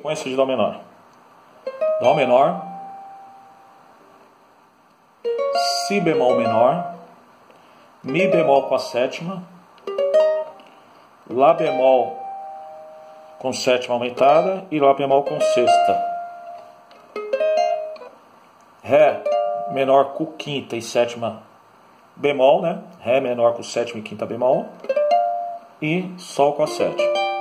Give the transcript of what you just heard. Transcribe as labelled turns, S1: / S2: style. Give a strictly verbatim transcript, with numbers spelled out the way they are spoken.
S1: sequência de Dó menor. Dó menor, Si bemol menor, Mi bemol com a sétima, Lá bemol com sétima aumentada e Lá bemol com sexta. Ré menor com quinta e sétima bemol, né? Ré menor com sétima e quinta bemol. E Sol com a sétima.